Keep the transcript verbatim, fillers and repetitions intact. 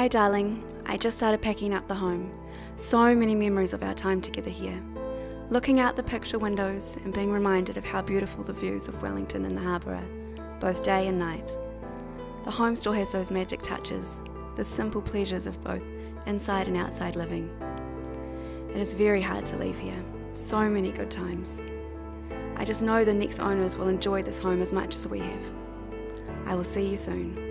Hi darling, I just started packing up the home. So many memories of our time together here. Looking out the picture windows and being reminded of how beautiful the views of Wellington and the harbour are, both day and night. The home still has those magic touches, the simple pleasures of both inside and outside living. It is very hard to leave here, so many good times. I just know the next owners will enjoy this home as much as we have. I will see you soon.